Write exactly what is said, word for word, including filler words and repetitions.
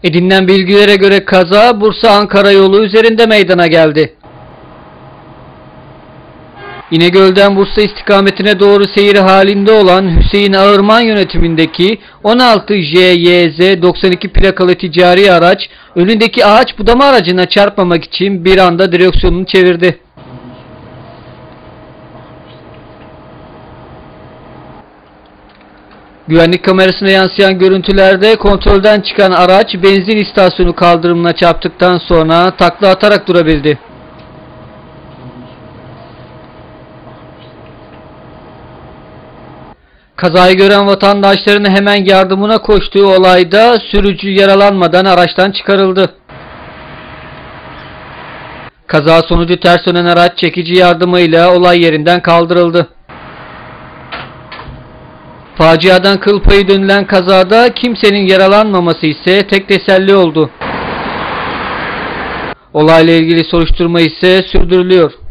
Edinilen bilgilere göre kaza Bursa-Ankara yolu üzerinde meydana geldi. İnegöl'den Bursa istikametine doğru seyir halinde olan Hüseyin Ağırman yönetimindeki on altı J Y Z doksan iki plakalı ticari araç önündeki ağaç budama aracına çarpmamak için bir anda direksiyonunu çevirdi. Güvenlik kamerasına yansıyan görüntülerde kontrolden çıkan araç benzin istasyonu kaldırımına çarptıktan sonra takla atarak durabildi. Kazayı gören vatandaşların hemen yardımına koştuğu olayda sürücü yaralanmadan araçtan çıkarıldı. Kaza sonucu ters dönen araç çekici yardımıyla olay yerinden kaldırıldı. Faciadan kıl payı dönülen kazada kimsenin yaralanmaması ise tek teselli oldu. Olayla ilgili soruşturma ise sürdürülüyor.